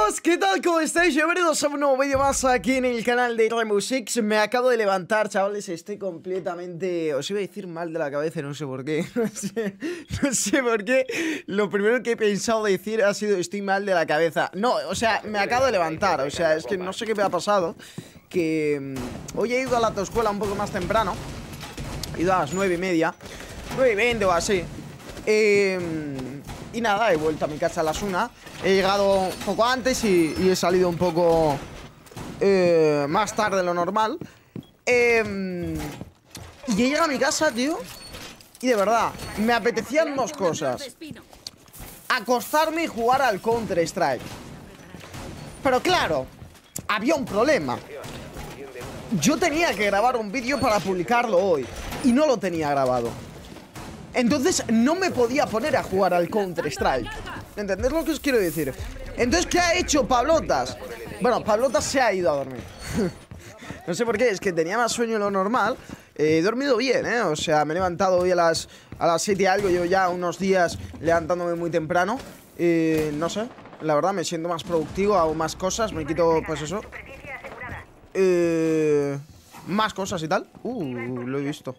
Chicos, ¿qué tal? ¿Cómo estáis? Bienvenidos a un nuevo vídeo más aquí en el canal de Rainbow Six. Me acabo de levantar, chavales, estoy completamente... Os iba a decir mal de la cabeza, no sé por qué. No sé por qué. Lo primero que he pensado decir ha sido estoy mal de la cabeza. No, o sea, me acabo de levantar, o sea, es que no sé qué me ha pasado. Que hoy he ido a la autoescuela un poco más temprano. He ido a las 9:30, 9:20 o así. Y nada, he vuelto a mi casa a las 1. He llegado un poco antes y he salido un poco más tarde de lo normal. Y he llegado a mi casa, tío. Y de verdad, me apetecían dos cosas: acostarme y jugar al Counter-Strike. Pero claro, había un problema. Yo tenía que grabar un vídeo para publicarlo hoy y no lo tenía grabado. Entonces no me podía poner a jugar al Counter-Strike. ¿Entendés lo que os quiero decir? Entonces, ¿qué ha hecho Pablotas? Bueno, Pablotas se ha ido a dormir. No sé por qué, es que tenía más sueño de lo normal. He dormido bien, ¿eh? O sea, me he levantado hoy a las 7 y algo. Llevo ya unos días levantándome muy temprano. No sé, la verdad me siento más productivo, hago más cosas. Me quito, pues eso, más cosas y tal. Lo he visto.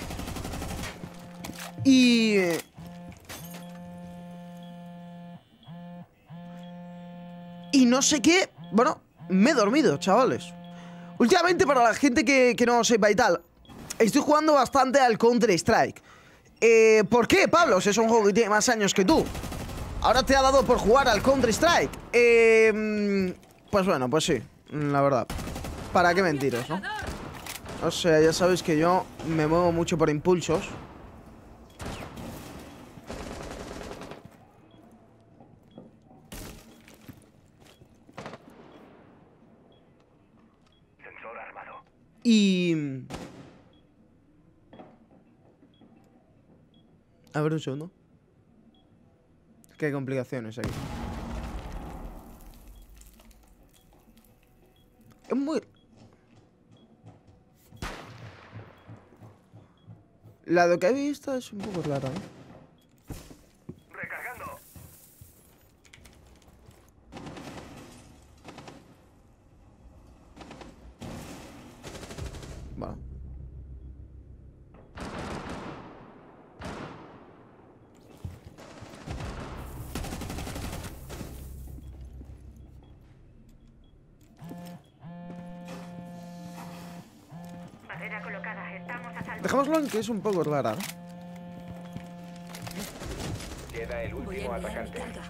Y no sé qué. Bueno, me he dormido, chavales. Últimamente, para la gente que no sepa y tal, estoy jugando bastante al Counter-Strike. ¿Por qué, Pablo? Si es un juego que tiene más años que tú. Ahora te ha dado por jugar al Counter-Strike. Pues bueno, pues sí, la verdad. ¿Para qué mentiros, no? O sea, ya sabéis que yo me muevo mucho por impulsos. Y... a ver, un segundo. Qué complicaciones aquí. Es muy... la de que he visto es un poco rara, ¿eh? Recargando. Bueno. Barrera colocada. Estamos a salvo. Dejémoslo en que es un poco rara, ¿no? Queda el Voy último a enviar mi atacante. carga.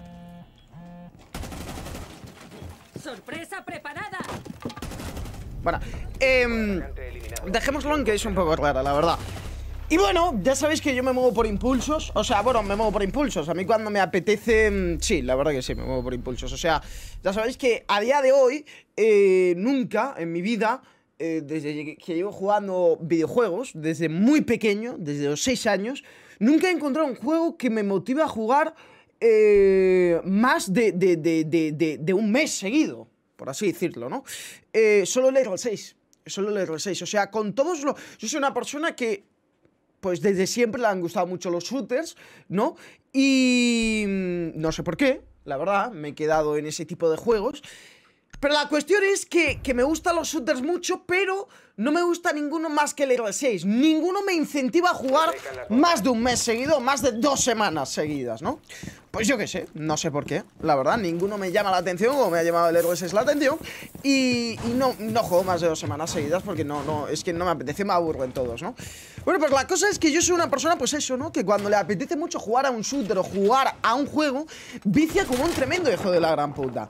¡Sorpresa preparada! Bueno, Atacante eliminado. dejémoslo en que es un poco rara, la verdad. Y bueno, ya sabéis que yo me muevo por impulsos. O sea, bueno, me muevo por impulsos. A mí cuando me apetece... sí, la verdad que sí, me muevo por impulsos. O sea, ya sabéis que a día de hoy nunca en mi vida, desde que llevo jugando videojuegos, desde muy pequeño, desde los 6 años, nunca he encontrado un juego que me motive a jugar más de un mes seguido, por así decirlo, ¿no? Solo el RL6. Solo el RL6. O sea, con todos los... yo soy una persona que, pues desde siempre le han gustado mucho los shooters, ¿no? Y no sé por qué, la verdad, me he quedado en ese tipo de juegos. Pero la cuestión es que me gustan los shooters mucho, pero no me gusta ninguno más que el RL6. Ninguno me incentiva a jugar más de un mes seguido, más de 2 semanas seguidas, ¿no? Pues yo qué sé, no sé por qué, la verdad, ninguno me llama la atención, como me ha llamado el RL6 la atención. Y no juego más de 2 semanas seguidas porque es que no me apetece, me aburren todos, ¿no? Bueno, pues la cosa es que yo soy una persona, pues eso, ¿no? Que cuando le apetece mucho jugar a un shooter o jugar a un juego, vicia como un tremendo hijo de la gran puta.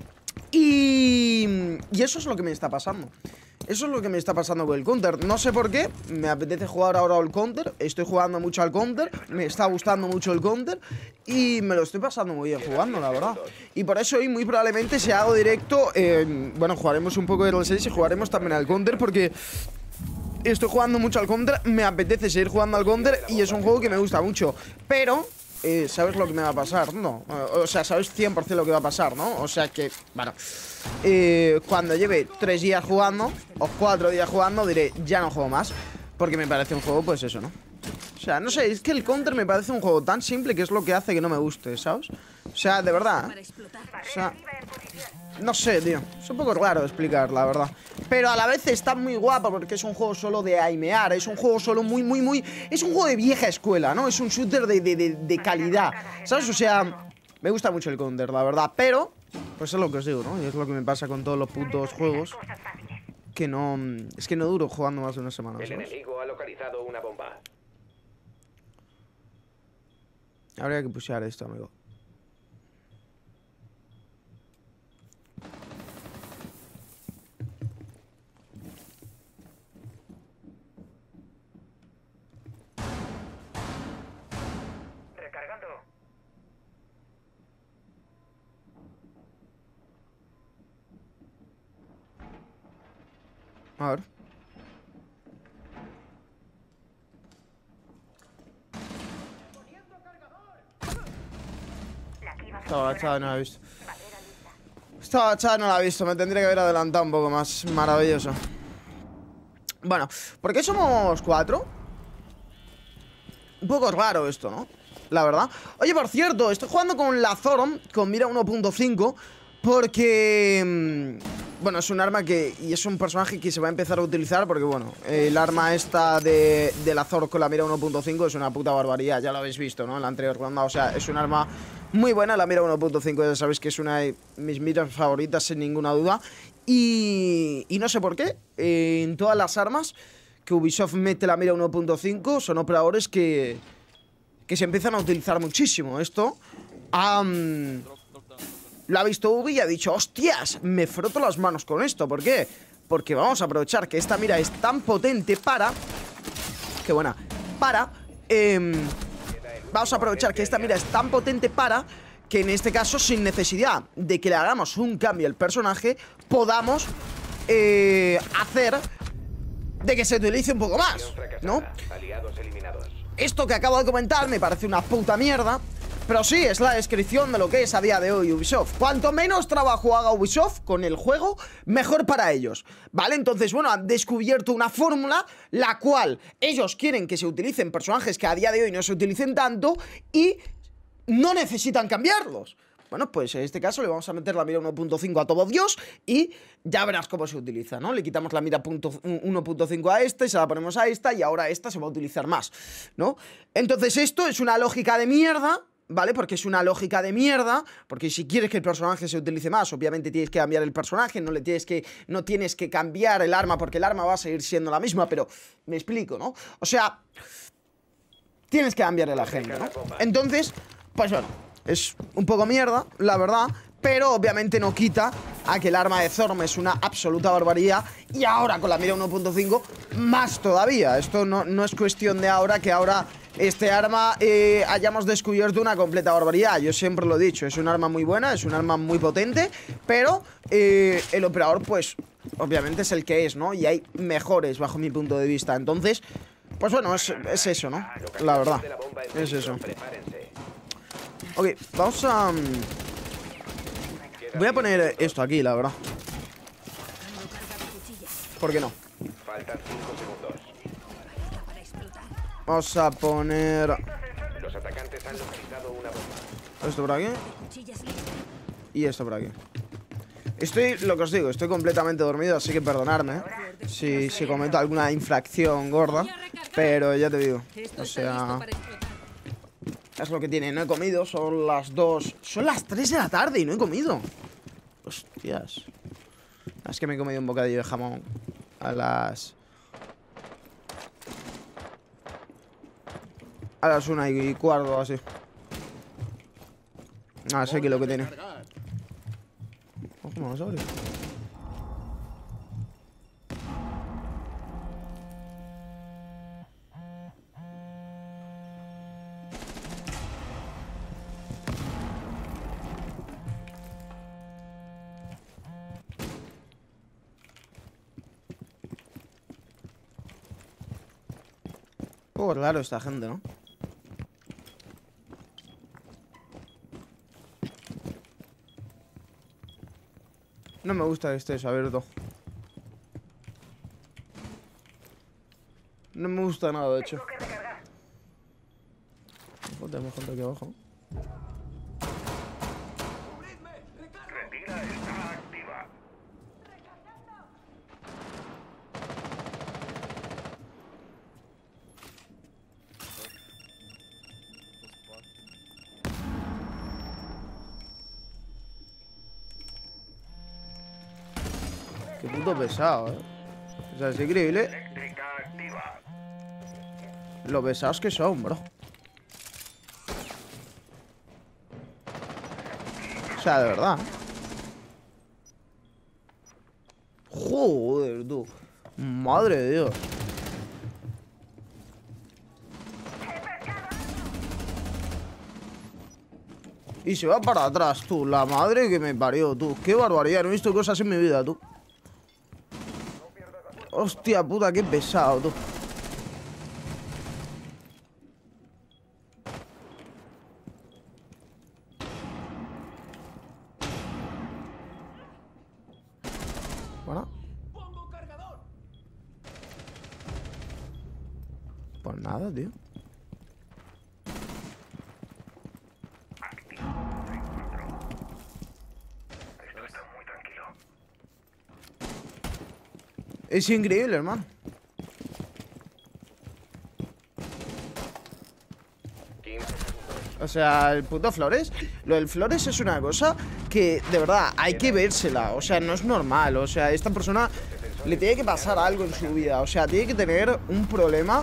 Y eso es lo que me está pasando. Eso es lo que me está pasando con el Counter. No sé por qué, me apetece jugar ahora al Counter. Estoy jugando mucho al Counter. Me está gustando mucho el Counter. Y me lo estoy pasando muy bien jugando, la verdad. Y por eso hoy muy probablemente si hago directo, bueno, jugaremos un poco de RL6 y jugaremos también al Counter. Porque estoy jugando mucho al Counter. Me apetece seguir jugando al Counter y es un juego que me gusta mucho. Pero... ¿sabes lo que me va a pasar? No, o sea, sabes 100% lo que va a pasar, ¿no? O sea que, bueno, cuando lleve 3 días jugando o 4 días jugando, diré, ya no juego más. Porque me parece un juego, pues eso, ¿no? O sea, no sé, es que el Counter me parece un juego tan simple que es lo que hace que no me guste, ¿sabes? O sea, de verdad, ¿eh? O sea, No sé, tío. Es un poco raro de explicar, la verdad. Pero a la vez está muy guapo porque es un juego solo de aimear. Es un juego solo muy... Es un juego de vieja escuela, ¿no? Es un shooter de calidad, ¿sabes? O sea, me gusta mucho el Counter, la verdad. Pero, pues es lo que os digo, ¿no? Y es lo que me pasa con todos los putos juegos. Que no... Es que no duro jugando más de una semana, El ¿sabes? enemigo ha localizado una bomba. Habría que pushear esto, amigo. Recargando. A ver. Estaba agachada y no la he visto. Estaba agachada y no la he visto. Me tendría que haber adelantado un poco más. Maravilloso. Bueno, ¿por qué somos 4? Un poco raro esto, ¿no? La verdad. Oye, por cierto, estoy jugando con la Zorom con mira 1.5 porque... bueno, es un arma que... y es un personaje que se va a empezar a utilizar porque, bueno, el arma esta de la Zor con la mira 1.5 es una puta barbaridad. Ya lo habéis visto, ¿no? En la anterior ronda. O sea, es un arma muy buena. La mira 1.5 ya sabéis que es una de mis miras favoritas sin ninguna duda. Y no sé por qué. En todas las armas que Ubisoft mete la mira 1.5 son operadores que se empiezan a utilizar muchísimo. Esto lo ha visto Ubi y ha dicho, hostias, me froto las manos con esto. ¿Por qué? Porque vamos a aprovechar que esta mira es tan potente para... qué buena. Para... vamos a aprovechar que esta mira es tan potente para que en este caso, sin necesidad de que le hagamos un cambio al personaje, podamos hacer de que se utilice un poco más, ¿no? Aliados eliminados. Esto que acabo de comentar me parece una puta mierda, pero sí, es la descripción de lo que es a día de hoy Ubisoft. Cuanto menos trabajo haga Ubisoft con el juego, mejor para ellos, ¿vale? Entonces, bueno, han descubierto una fórmula la cual ellos quieren que se utilicen personajes que a día de hoy no se utilicen tanto y no necesitan cambiarlos. Bueno, pues en este caso le vamos a meter la mira 1.5 a todo Dios y ya verás cómo se utiliza, ¿no? Le quitamos la mira 1.5 a esta y se la ponemos a esta y ahora esta se va a utilizar más, ¿no? Entonces esto es una lógica de mierda, ¿vale? Porque es una lógica de mierda, porque si quieres que el personaje se utilice más, obviamente tienes que cambiar el personaje, no tienes que cambiar el arma, porque el arma va a seguir siendo la misma, pero me explico, ¿no? O sea, tienes que cambiarle la gente, ¿no? Entonces, pues bueno, es un poco mierda, la verdad, pero obviamente no quita a que el arma de Zorm es una absoluta barbaridad y ahora con la mira 1.5 más todavía. Esto no es cuestión de ahora que ahora este arma hayamos descubierto una completa barbaridad. Yo siempre lo he dicho, es un arma muy buena, es un arma muy potente, pero el operador pues obviamente es el que es, ¿no? Y hay mejores bajo mi punto de vista. Entonces, pues bueno, es eso, ¿no? La verdad, es eso. Ok, vamos a... voy a poner esto aquí, la verdad. ¿Por qué no? Faltan 5 segundos. Vamos a poner... Los atacantes han localizado una bomba. esto por aquí y esto por aquí. Estoy, lo que os digo, estoy completamente dormido, así que perdonadme si cometo alguna infracción gorda, pero ya te digo, o sea... es lo que tiene, no he comido, son las 2... son las 3 de la tarde y no he comido. Hostias. Es que me he comido un bocadillo de jamón a las 1:15 o así. Ah, sé que lo que tiene. ¿Cómo vas a abrir? Un poco raro esta gente, ¿no? No me gusta que estés abierto. No me gusta nada, de hecho. Tenemos gente aquí abajo. Retira esta. Qué puto pesado, O sea, es increíble lo pesados que son, bro. O sea, de verdad. Joder, tú. Madre de Dios. Y se va para atrás, tú. La madre que me parió, tú. Qué barbaridad. No he visto cosas en mi vida, tú. Hostia puta, qué pesado, tú. Bueno. Pues nada, tío. Es increíble, hermano. O sea, el puto Flores. Lo del Flores es una cosa que, de verdad, hay que vérsela. O sea, no es normal. O sea, esta persona le tiene que pasar algo en su vida. O sea, tiene que tener un problema.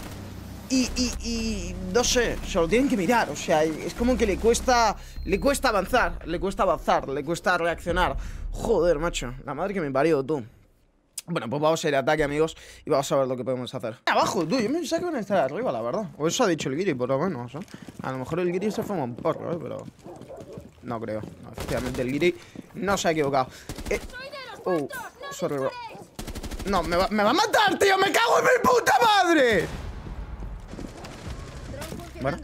Y no sé, se lo tienen que mirar. O sea, es como que le cuesta avanzar. Le cuesta reaccionar. Joder, macho. La madre que me parió, tú. Bueno, pues vamos a ir a ataque, amigos, y vamos a ver lo que podemos hacer. Abajo, tú, yo me pensaba que van a estar arriba, la verdad. O eso ha dicho el Guiri, por lo menos, A lo mejor el Guiri se forma un porro, pero... no creo. No, efectivamente, el Guiri no se ha equivocado. Sorry, bro. No, me va a matar, tío. ¡Me cago en mi puta madre! Bueno.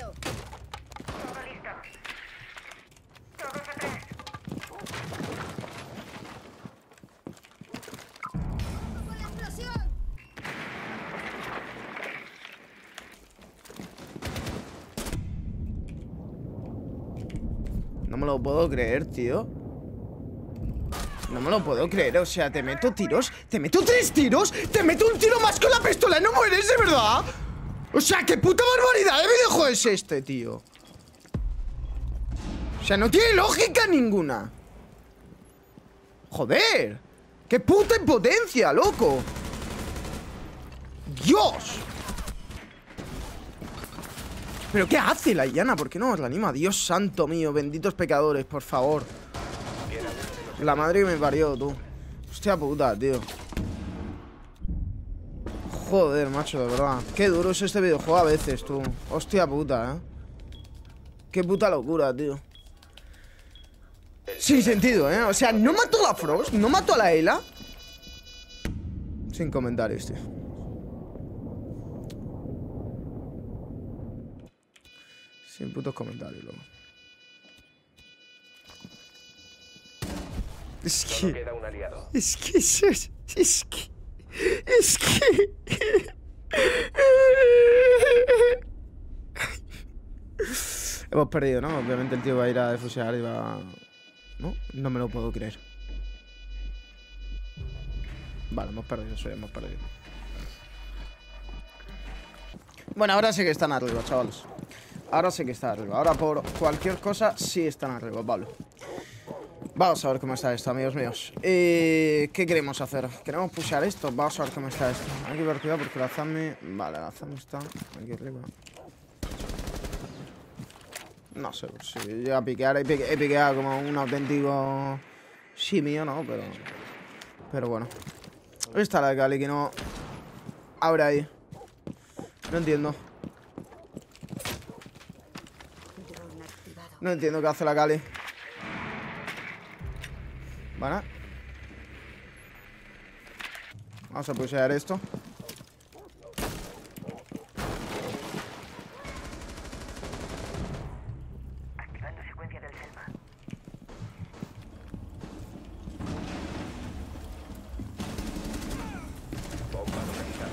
No me lo puedo creer, tío. No me lo puedo creer, o sea, te meto tiros. Te meto 3 tiros. Te meto un tiro más con la pistola y no mueres, ¿de verdad? O sea, qué puta barbaridad de videojuego es este, tío. O sea, no tiene lógica ninguna. Joder. Qué puta impotencia, loco. Dios. ¿Pero qué hace la Yana? ¿Por qué no os la anima? Dios santo mío, benditos pecadores, por favor. La madre que me parió, tú. Hostia puta, tío. Joder, macho, de verdad. Qué duro es este videojuego a veces, tú. Hostia puta, Qué puta locura, tío. Sin sentido, O sea, no mató a la Frost, no mató a la Ela. Sin comentarios, tío. Sin putos comentarios, loco. Es que... Hemos perdido, ¿no? Obviamente el tío va a ir a defusear y va... ¿No? No me lo puedo creer. Vale, hemos perdido, hemos perdido. Bueno, ahora sí que están arriba, chavales. Ahora sí que están arriba. Ahora por cualquier cosa sí están arriba, vale. Vamos a ver cómo está esto, amigos míos. ¿Qué queremos hacer? ¿Queremos pushear esto? Vamos a ver cómo está esto. Hay que ver cuidado porque la Zami... Vale, la Zami está aquí arriba. No sé, si llega a piquear, he piqueado como un auténtico simio, ¿no? Pero bueno. Ahí está la de Cali, que no... abre ahí. No entiendo. No entiendo qué hace la Cali. Vale. Vamos a pushear esto. Activando secuencia del Selma. Bomba localizada.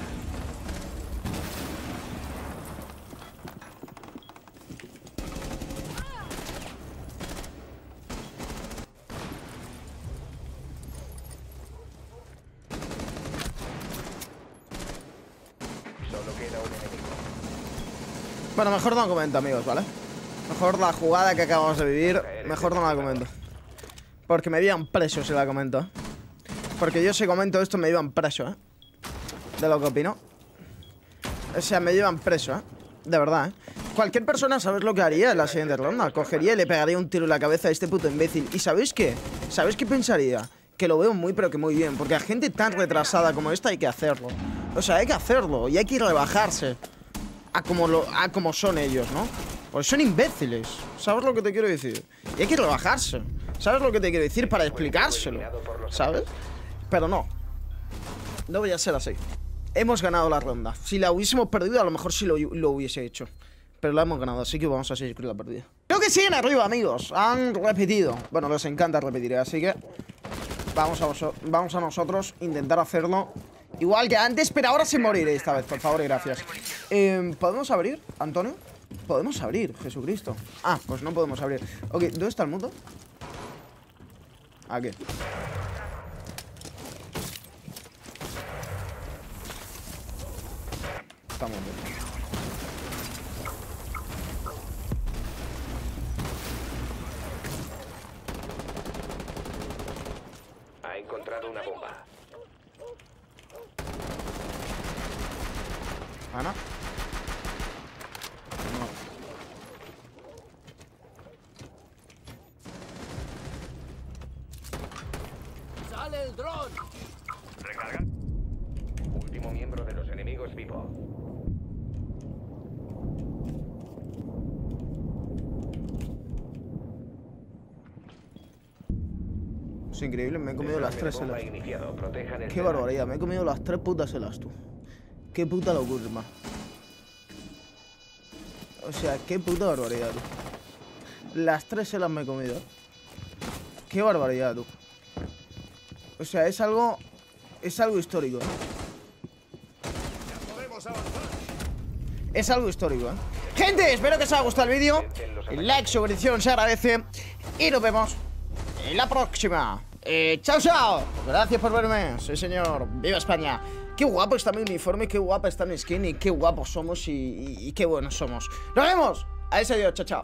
Solo queda un enemigo. Bueno, mejor no comento, amigos, ¿vale? Mejor la jugada que acabamos de vivir, mejor no la comento. Porque me veían preso si la comento. Porque yo si comento esto me llevan preso, de lo que opino. O sea, me llevan preso, de verdad, Cualquier persona, ¿sabes lo que haría en la siguiente ronda? Cogería y le pegaría un tiro en la cabeza a este puto imbécil. ¿Y sabéis qué? ¿Sabéis qué pensaría? Que lo veo muy pero que muy bien. Porque a gente tan retrasada como esta hay que hacerlo. O sea, hay que hacerlo y hay que rebajarse a como son ellos, ¿no? Pues son imbéciles. ¿Sabes lo que te quiero decir? Y hay que rebajarse. ¿Sabes lo que te quiero decir? Para explicárselo, ¿sabes? Pero no. No voy a ser así. Hemos ganado la ronda. Si la hubiésemos perdido, a lo mejor sí lo hubiese hecho. Pero la hemos ganado, así que vamos a seguir con la partida. Creo que siguen arriba, amigos. Han repetido. Bueno, les encanta repetir, así que vamos a nosotros intentar hacerlo igual que antes, pero ahora sin morir esta vez, por favor y gracias. ¿Podemos abrir, Antonio? Podemos abrir, Jesucristo. Ah, pues no podemos abrir. Ok, ¿dónde está el mundo? Aquí. Estamos bien. Ha encontrado una bomba. ¿Ana? No. ¡Sale el dron! Recarga. Último miembro de los enemigos vivo. Es increíble, me he comido las 3 Bomba celas. iniciado. Protejan el Qué terreno. barbaridad, me he comido las 3 putas celas, tú. Qué puta locura, hermano. O sea, qué puta barbaridad, tú. Las 3 celas me he comido. Qué barbaridad, tú. O sea, es algo histórico, Es algo histórico, Gente, espero que os haya gustado el vídeo. El like, suscripción se agradece. Y nos vemos en la próxima. Chao, chao. Gracias por verme. Sí, señor. Viva España. Qué guapo está mi uniforme, qué guapa está mi skin y qué guapos somos y qué buenos somos. Nos vemos. A ese Dios. Chao, chao.